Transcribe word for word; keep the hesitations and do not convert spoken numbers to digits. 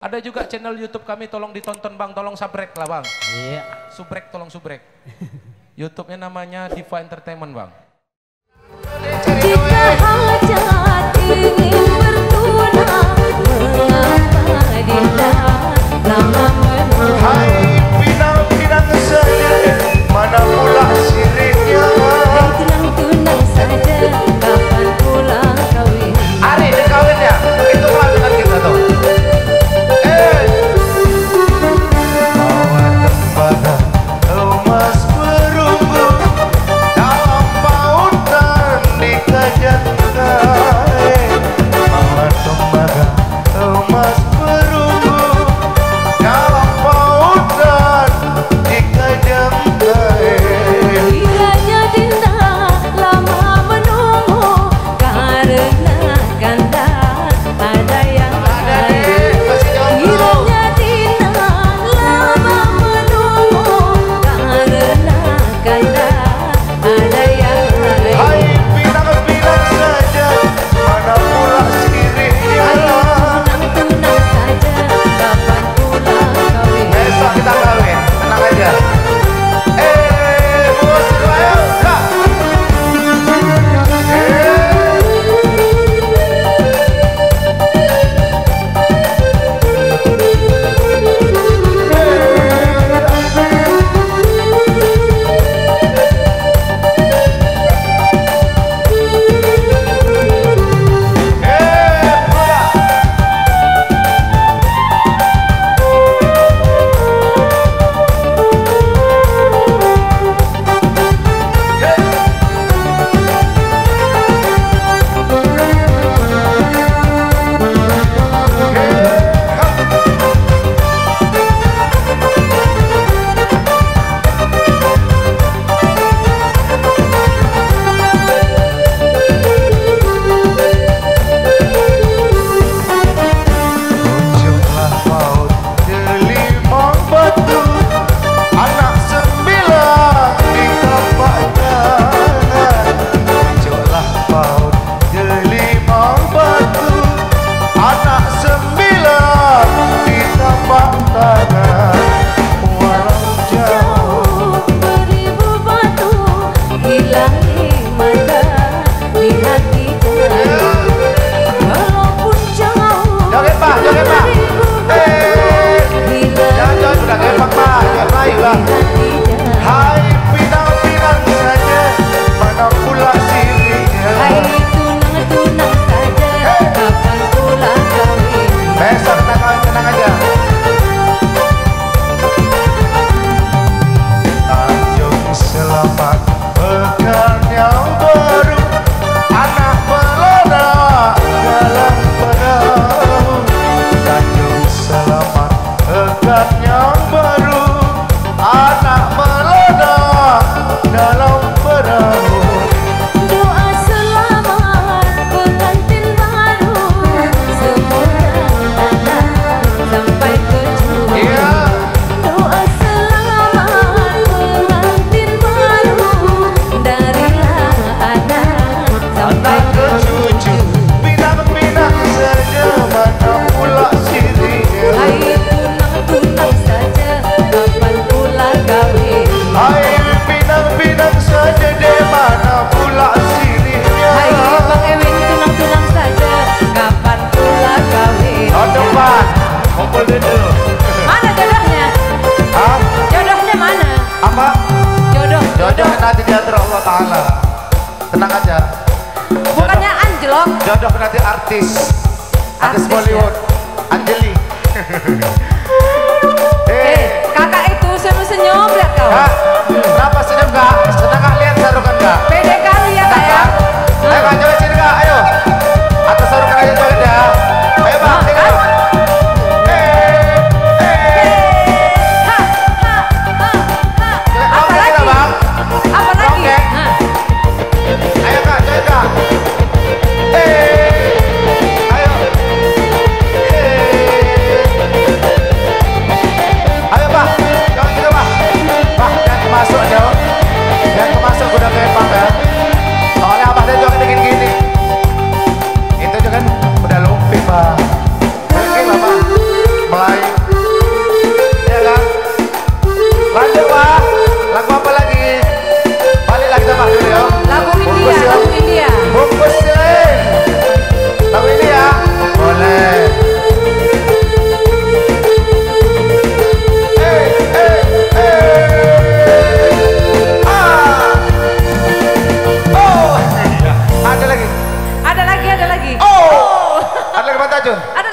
Ada juga channel YouTube kami, tolong ditonton Bang, tolong subrek lah Bang. Iya. Subrek, tolong subrek. YouTube-nya namanya Diva Entertainment Bang. Jika hajat ingin bertuna, mengapa dinda lama menunggu? Hai pinang-pinang saja, mana pula sirihnya? Hai tunang-tunang saja, kapan pula kawin? Hari ini kawinnya, itu pelaminan kita tuh. Eh, bawa tembaga, emas perunggu, dalam pautan dikajatkan. Bawa tembaga, emas perunggu, dalam pautan dikajatkan. Kiranya dinda lama menunggu, karena kanda ada yang lain. Kiranya dinda lama menunggu, karena kanda ada yang lain. Hai pinang-pinang saja, mana pula sirihnya? Tunang-tunang saja, kapan pula kawin? Besok kita kawin, tenang aja. Eh, musik ayo, kak. Eh, pula. Ujunglah paut gelimang batu, anak sembilan di tapak tangan. Ujunglah paut gelimang batu, anak sembilan di tapak tangan. Walau jauh Beribu batu hilang di mata, di hati jalan. Walaupun jauh Joget, Pak, joget, Pak. beribu batu Eh, hilang jangan jangan sudah gepak Pak, ya baik lah. di hati jalan. Hai pinang-pinang saja, mana pula sirihnya? Hai tunang-tunang saja, kapan pula kawin? Besok kita kawin, tenang aja. Tanjung selamat pekan yang baru, anak meledak dalam perahu. Tanjung selamat pekan yang baru, anak meledak dalam perahu. Doa selamat pengantin baru, semoga datang sampai ke ujung. Iya. Doa selamat pengantin baru, darilah anak sampai Anak ke ke cucu, pinang-pinang saja, mana pula sirihnya? Hai tunang-tunang saja, kapan pula kawin? Hai pinang-pinang saja deh, mana pula sirihnya? Hai Bang Ewin tunang-tunang saja, kapan pula kawin? Oh depan, kumpul dulu. Mana jodohnya? Hah? Jodohnya mana? Apa? Jodoh. Jodoh nanti diatur Allah Ta'ala. Tenang aja. Bukannya anjlok. Jodoh nanti artis. Artis Artis, Bollywood. Anjeli. Eh, Eh, kakak itu senyum-senyum lihat kau. Kak, kenapa senyum kak? Senang kak lihat sarukan kak? Pede kali ya kak ya. Ayo kak, coba sini kak, ayo. Atas sarukan aja coba ya. Ayo bang, sini kak. Eh, eh. Ha, ha, ha, ha. Apa Oke, lagi? kita, Bang. Apa lagi? Oke. Hah. Ayo kak, coba kak. Eh, ayo. Eh. Ayo pak, jangan gitu pak. Pak, jangan masuk jauh. Jangan masuk. Tajun. Ada